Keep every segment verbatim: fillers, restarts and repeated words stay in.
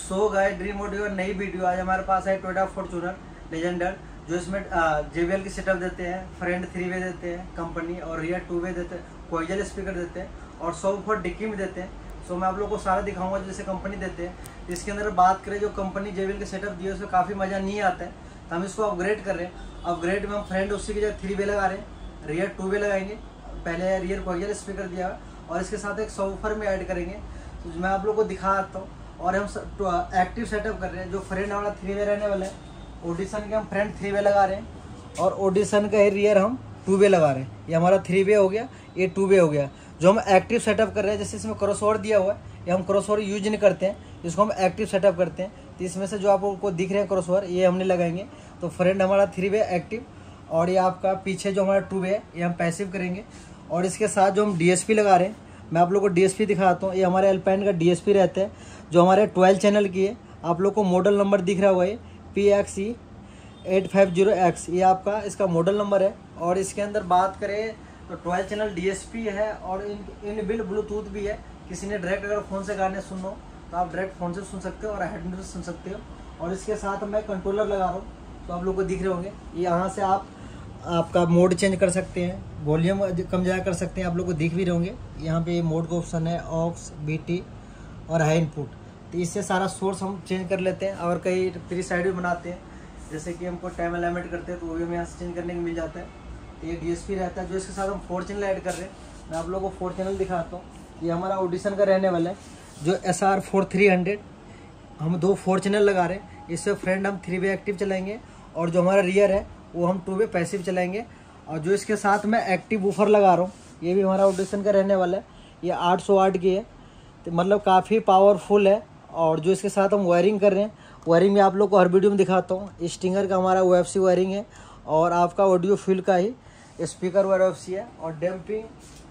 सो guys dream audio नई video. आज हमारे पास है टोयोटा फॉर्च्यूनर लेजेंडर, जो इसमें जेबीएल की सेटअप देते हैं, फ्रंट थ्री वे देते हैं कंपनी, और रियर टू वे देते हैं, कोएक्सियल स्पीकर देते हैं और सौ फुट डिक्की में देते हैं। सो मैं आप लोगों को सारा दिखाऊंगा जैसे कंपनी देते हैं। इसके अंदर बात करें जो कंपनी जेबीएल के सेटअप दिए उसमें काफ़ी मज़ा नहीं आता है, तो हम इसको अपग्रेड कर रहे हैं। अपग्रेड में हम फ्रंट उसी की जगह थ्री वे लगा रहे हैं, रियर टू वे लगाएंगे। पहले रियर कोएक्सियल स्पीकर दिया है और इसके साथ एक सबवूफर में ऐड करेंगे, तो मैं आप लोगों को दिखाता हूँ। और हम एक्टिव सेटअप कर रहे हैं। जो फ्रंट हमारा थ्री वे रहने वाला है, ऑडिशन के हम फ्रंट थ्री वे लगा रहे हैं और ऑडिशन का रियर हम टू वे लगा रहे हैं। ये हमारा थ्री वे हो गया, ये टू वे हो गया। जो हम एक्टिव सेटअप कर रहे हैं, जैसे इसमें क्रॉसओवर दिया हुआ है, ये हम क्रॉसओवर यूज नहीं करते हैं, इसको हम एक्टिव सेटअप करते हैं। तो इसमें से जो आपको दिख रहे हैं क्रॉसओवर, ये हमने लगाएंगे। तो फ्रंट हमारा थ्री वे एक्टिव और ये आपका पीछे जो हमारा टू वे है ये हम पैसिव करेंगे। और इसके साथ जो हम डीएसपी लगा रहे हैं, मैं आप लोग को डीएसपी दिखाता हूँ। ये हमारे एल्पाइन का डीएसपी रहता है, जो हमारे ट्वेल्व चैनल की है। आप लोग को मॉडल नंबर दिख रहा हुआ है P X E eight five zero X, ये आपका इसका मॉडल नंबर है। और इसके अंदर बात करें तो ट्वेल्व चैनल डीएसपी है और इन इन बिल ब्लूटूथ भी है। किसी ने डायरेक्ट अगर फ़ोन से गाने सुनो तो आप डायरेक्ट फ़ोन से सुन सकते हो और हेडफोन से सुन सकते हो। और इसके साथ मैं कंट्रोलर लगा रहा हूँ, तो आप लोग को दिख रहे होंगे। यहाँ से आप आपका मोड चेंज कर सकते हैं, वॉल्यूम कम ज़्यादा कर सकते हैं, आप लोग को दिख भी रहे होंगे। यहाँ पे मोड का ऑप्शन है, ऑक्स, बीटी और हाई इनपुट। तो इससे सारा सोर्स हम चेंज कर लेते हैं। और कई थ्री साइड भी बनाते हैं, जैसे कि हमको टाइम एलिमेंट करते हैं तो वो भी हमें यहाँ से चेंज करने को मिल जाता है। तो ये डीएसपी रहता है। जो इसके साथ हम फोर चैनल ऐड कर रहे हैं, मैं आप लोगों को फोर चैनल दिखाता हूँ। ये हमारा ऑडिशन का रहने वाला है, जो S R four three hundred हम दो फोर चैनल लगा रहे हैं। इससे फ्रंट हम थ्री वे एक्टिव चलाएंगे और जो हमारा रियर है वो हम टू वे पैसिव चलाएंगे। और जो इसके साथ मैं एक्टिव वूफर लगा रहा हूँ, ये भी हमारा ऑडिशन का रहने वाला है। ये आठ सौ वाट की है, तो मतलब काफ़ी पावरफुल है। और जो इसके साथ हम वायरिंग कर रहे हैं, वायरिंग में आप लोग को हर वीडियो में दिखाता हूँ। स्टिंगर का हमारा ओ एफ सी वायरिंग है और आपका ऑडियो फील्ड का ही speaker wire O F C है। और डैम्पिंग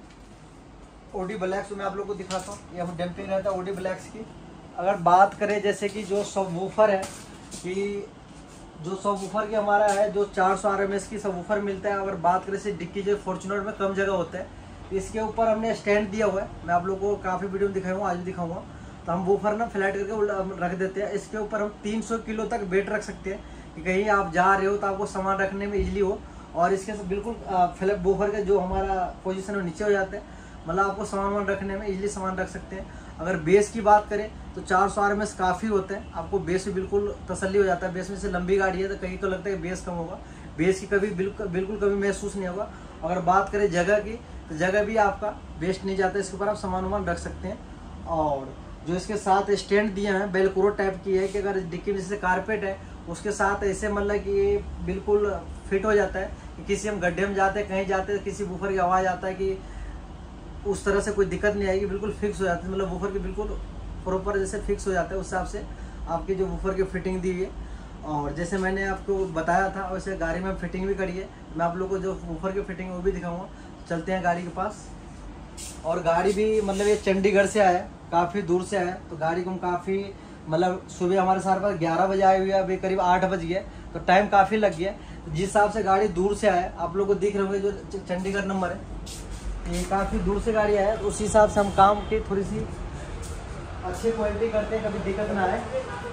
ओडी ब्लैक्स मैं आप लोग को दिखाता हूँ। ये हम डैम्पिंग रहता है ओडी ब्लैक्स की। अगर बात करें जैसे कि जो सबवूफर है, कि जो सबवूफर की हमारा है जो चार सौ आर एम एस की सबवूफर मिलता है। अगर बात करें से डिक्की जो फॉर्च्यूनर में कम जगह होता है, इसके ऊपर हमने स्टैंड दिया हुआ है। मैं आप लोगों को काफ़ी वीडियो में दिखाऊंगा, आज भी दिखाऊंगा। तो हम वूफर ना फ्लैट करके रख देते हैं। इसके ऊपर हम तीन सौ किलो तक वेट रख सकते हैं, कि कहीं आप जा रहे हो तो आपको सामान रखने में इजीली हो। और इसके बिल्कुल फ्लैट वूफर का जो हमारा पोजीशन है नीचे हो जाता है, मतलब आपको सामान रखने में इजीली सामान रख सकते हैं। अगर बेस की बात करें तो चार सौ आर एम एस काफ़ी होते हैं, आपको बेस भी बिल्कुल तसल्ली हो जाता है। बेस में से लंबी गाड़ी है तो कहीं तो लगता है कि बेस कम होगा, बेस की कभी बिल्कुल बिल्कुल कभी महसूस नहीं होगा। अगर बात करें जगह की, तो जगह भी आपका वेस्ट नहीं जाता, इसके ऊपर आप सामान वामान रख सकते हैं। और जो इसके साथ स्टैंड दिए हैं बेलक्रो टाइप की है, कि अगर डिक्की में जैसे कारपेट है उसके साथ ऐसे मतलब कि ये बिल्कुल फिट हो जाता है कि किसी हम गड्ढे में जाते हैं, कहीं जाते हैं, किसी वूफर की आवाज़ आता है कि उस तरह से कोई दिक्कत नहीं आएगी, बिल्कुल फिक्स हो जाती है। मतलब वूफर की बिल्कुल प्रॉपर जैसे फिक्स हो जाता है, उस हिसाब से आपकी जो वूफर की फिटिंग दी हुई है। और जैसे मैंने आपको बताया था वैसे गाड़ी में फिटिंग भी करी है। मैं आप लोगों को जो वूफर की फिटिंग वो भी दिखाऊंगा। चलते हैं गाड़ी के पास। और गाड़ी भी मतलब ये चंडीगढ़ से आया, काफ़ी दूर से आया, तो गाड़ी को हम काफ़ी मतलब सुबह हमारे सारे पास ग्यारह बजे आए हुए, अभी करीब आठ बज गया, तो टाइम काफ़ी लग गया। तो जिस हिसाब से गाड़ी दूर से आया, आप लोग को दिख रहे होंगे जो चंडीगढ़ नंबर है, ये काफ़ी दूर से गाड़ी आया, तो उसी हिसाब से हम काम की थोड़ी सी अच्छी क्वालिटी करते हैं, कभी दिक्कत ना आए।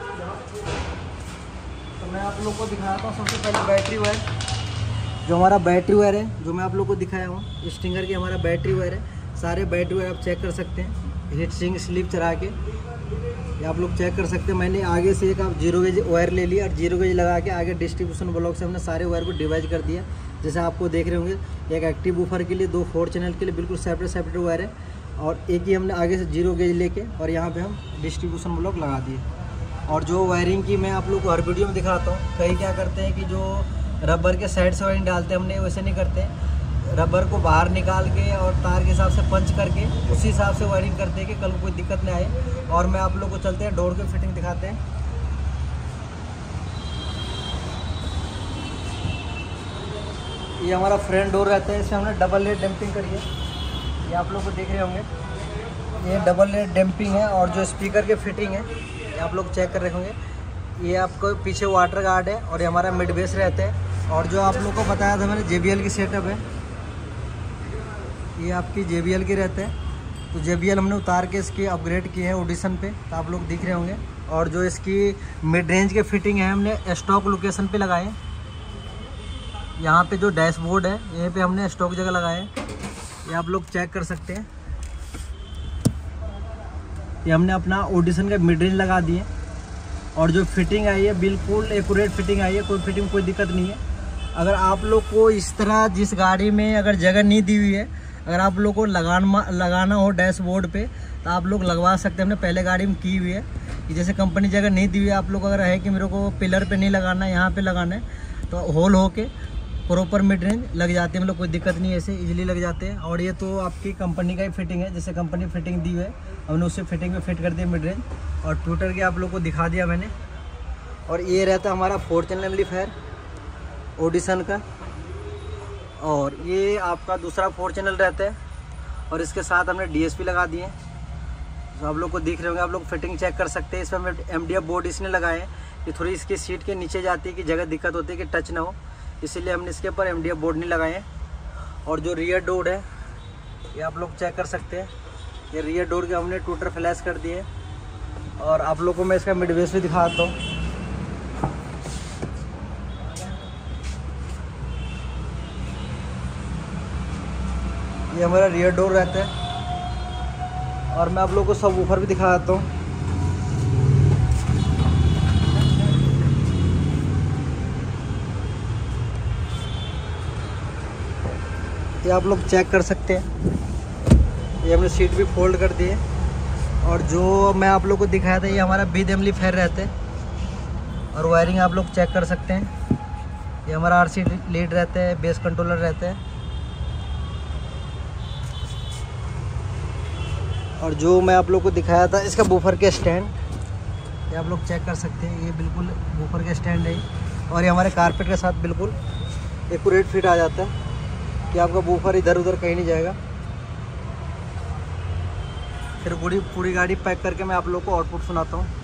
तो मैं आप लोग को दिखाता हूँ। सबसे पहले बैटरी वायर, जो हमारा बैटरी वायर है जो मैं आप लोग को दिखाया हूँ, स्टिंगर की हमारा बैटरी वायर है। सारे बैटरी वायर आप चेक कर सकते हैं, हीट सिंक स्लिप चढ़ा के ये आप लोग चेक कर सकते हैं। मैंने आगे से एक आप जीरो गेज वायर ले लिया और जीरो गेज लगा के आगे डिस्ट्रीब्यूशन ब्लॉक से हमने सारे वायर को डिवाइड कर दिया। जैसे आपको देख रहे होंगे, एक एक्टिव वूफर के लिए, दो फोर चैनल के लिए बिल्कुल सेपरेट सेपरेट वायर है, और एक ही हमने आगे से जीरो गेज लेके और यहाँ पे हम डिस्ट्रीब्यूशन ब्लॉक लगा दिए। और जो वायरिंग की मैं आप लोग को हर वीडियो में दिखाता हूँ। कई क्या करते हैं कि जो रबर के साइड से वायरिंग डालते हैं, हमने वैसे नहीं करते हैं। रबर को बाहर निकाल के और तार के हिसाब से पंच करके उसी हिसाब से वायरिंग करते हैं कि कल कोई दिक्कत नहीं आए। और मैं आप लोग को चलते हैं डोर की फिटिंग दिखाते हैं। ये हमारा फ्रंट डोर रहता है, इसमें हमने डबल लेयर डैम्पिंग करी है, ये आप लोग को देख रहे होंगे। ये डबल लेयर डैम्पिंग है। और जो स्पीकर की फिटिंग है ये आप लोग चेक कर रहे होंगे, ये आपको पीछे वाटर गार्ड है और ये हमारा मिड बेस रहता है। और जो आप लोग को बताया था मैंने जेबीएल की सेटअप है, ये आपकी जेबीएल के रहते हैं। तो जेबीएल हमने उतार के इसके अपग्रेड किए हैं ऑडिशन पे, तो आप लोग दिख रहे होंगे। और जो इसकी मिड रेंज के फिटिंग है हमने स्टॉक लोकेशन पे लगाए। यहाँ पे जो डैशबोर्ड है यहीं पे हमने स्टॉक जगह लगाए, ये आप लोग चेक कर सकते हैं। ये हमने अपना ऑडिशन का मिड रेंज लगा दिए और जो फिटिंग आई है बिल्कुल एक्यूरेट फिटिंग आई है, कोई फिटिंग कोई दिक्कत नहीं है। अगर आप लोग को इस तरह जिस गाड़ी में अगर जगह नहीं दी हुई है, अगर आप लोग को लगाना लगाना हो डैशबोर्ड पे तो आप लोग लगवा सकते हैं। हमने पहले गाड़ी में की हुई है कि जैसे कंपनी जगह नहीं दी हुई है, आप लोग अगर है कि मेरे को पिलर पे नहीं लगाना है, यहाँ पे लगाना है, तो होल हो के प्रॉपर मिड रेंज लग जाती है, मतलब कोई दिक्कत नहीं है, ऐसे इजीली लग जाते हैं। और ये तो आपकी कंपनी का ही फिटिंग है, जैसे कंपनी फिटिंग दी हुई है हमने उससे फिटिंग में फिट कर दिया मिड रेंज। और ट्विटर के आप लोग को दिखा दिया मैंने। और ये रहता है हमारा फोर चैनल एम्पलीफायर ऑडिशन का, और ये आपका दूसरा फोर चैनल रहता है। और इसके साथ हमने डीएसपी लगा दिए, तो आप लोग को दिख रहे होंगे, आप लोग फिटिंग चेक कर सकते हैं। इसमें हमने एमडीएफ बोर्ड इसने लगाए हैं कि थोड़ी इसकी सीट के नीचे जाती है कि जगह दिक्कत होती है कि टच ना हो, इसीलिए हमने इसके ऊपर एमडीएफ बोर्ड नहीं लगाए हैं। और जो रियर डोर है ये आप लोग चेक कर सकते हैं, ये रियर डोर के हमने टूटर फ्लैश कर दिए। और आप लोग को मैं इसका मिड बेस भी दिखाता हूँ। ये हमारा रियर डोर रहता है। और मैं आप लोग को सब ऊपर भी दिखा देता हूँ। ये आप लोग चेक कर सकते हैं, ये हमने सीट भी फोल्ड कर दी है। और जो मैं आप लोग को दिखाया था ये हमारा विद एम्पलीफायर रहते हैं। और वायरिंग आप लोग चेक कर सकते हैं, ये हमारा आरसी लीड रहता है, बेस कंट्रोलर रहता है। और जो मैं आप लोग को दिखाया था इसका बूफर के स्टैंड, ये आप लोग चेक कर सकते हैं, ये बिल्कुल बूफर के स्टैंड है। और ये हमारे कारपेट के साथ बिल्कुल एक्यूरेट फिट आ जाता है कि आपका बूफर इधर उधर कहीं नहीं जाएगा। फिर पूरी पूरी गाड़ी पैक करके मैं आप लोग को आउटपुट सुनाता हूँ।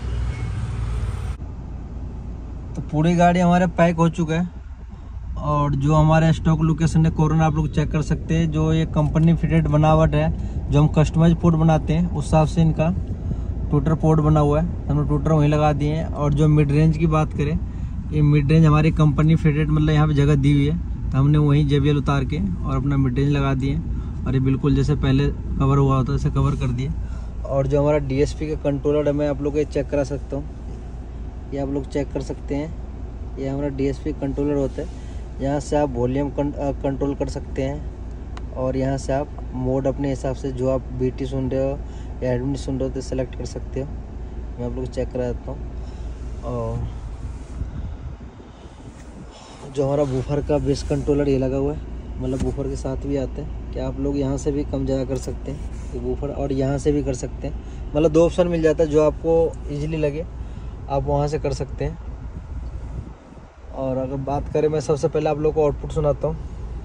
तो पूरी गाड़ी हमारे पैक हो चुका है। और जो हमारे स्टॉक लोकेशन है कोरोना आप लोग चेक कर सकते हैं। जो ये कंपनी फिटेड बनावट है, जो हम कस्टमाइज पोर्ट बनाते हैं उस हिसाब से इनका टूटर पोर्ट बना हुआ है, हमने टूटर वहीं लगा दिए हैं। और जो मिड रेंज की बात करें, ये मिड रेंज हमारी कंपनी फिटेड मतलब यहाँ पे जगह दी हुई है, तो हमने वहीं जेबीएल उतार के और अपना मिड रेंज लगा दिए। और ये बिल्कुल जैसे पहले कवर हुआ होता है वैसे कवर कर दिए। और जो हमारा डीएसपी का कंट्रोलर है मैं आप लोग को चेक करा सकता हूँ, ये आप लोग चेक कर सकते हैं। ये हमारा डीएसपी कंट्रोलर होता है, यहाँ से आप वॉल्यूम कंट्रोल कर सकते हैं। और यहाँ से आप मोड अपने हिसाब से जो आप बीटी सुन रहे हो या एडमिन सुन रहे हो तो सेलेक्ट कर सकते हो। मैं आप लोग चेक करा देता हूँ। और जो हमारा बूफर का बेस कंट्रोलर ये लगा हुआ है, मतलब बूफर के साथ भी आता है कि आप लोग यहाँ से भी कम ज़्यादा कर सकते हैं ये बूफर, और यहाँ से भी कर सकते हैं। मतलब दो ऑप्शन मिल जाता है, जो आपको इजीली लगे आप वहाँ से कर सकते हैं। और अगर बात करें, मैं सबसे पहले आप लोग को आउटपुट सुनाता हूँ।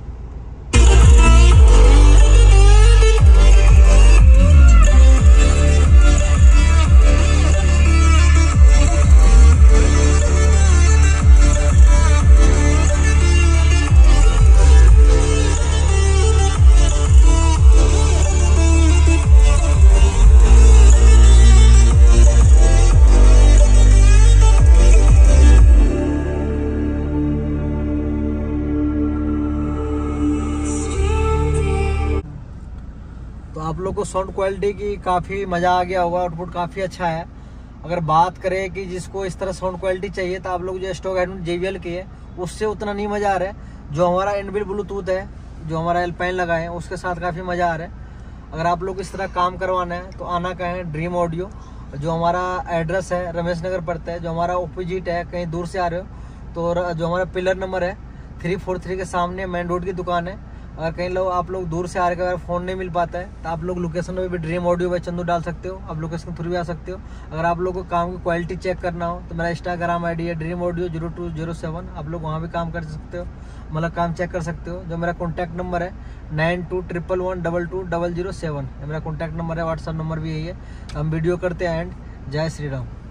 तो आप लोग को साउंड क्वालिटी की काफ़ी मज़ा आ गया होगा, आउटपुट काफ़ी अच्छा है। अगर बात करें कि जिसको इस तरह साउंड क्वालिटी चाहिए तो आप लोग जो स्टॉक हेडफोन जेबीएल के है उससे उतना नहीं मज़ा आ रहा है। जो हमारा इनबिल्ट ब्लूटूथ है, जो हमारा एल्पाइन लगा है, उसके साथ काफ़ी मज़ा आ रहा है। अगर आप लोग इस तरह काम करवाना है तो आना कहें ड्रीम ऑडियो। जो हमारा एड्रेस है रमेश नगर पड़ता है, जो हमारा ओपोजिट है, कहीं दूर से आ रहे हो तो जो हमारा पिलर नंबर है थ्री फोर थ्री के सामने मेन रोड की दुकान है। अगर कहीं लोग आप लोग दूर से आ रहे, अगर फ़ोन नहीं मिल पाता है तो आप लोग लोकेशन में भी ड्रीम ऑडियो बाय चंदू डाल सकते हो, आप लोकेशन थ्रू भी आ सकते हो। अगर आप लोग को काम की क्वालिटी चेक करना हो तो मेरा इंस्टाग्राम आईडी है dream audio zero two zero seven, आप लोग वहाँ भी काम कर सकते हो, मतलब काम चेक कर सकते हो। जो मेरा कॉन्टैक्ट नंबर है nine two triple one double two double zero seven, मेरा कॉन्टैक्ट नंबर है, व्हाट्सअप नंबर भी यही है। हम वीडियो करते हैं एंड जय श्री राम।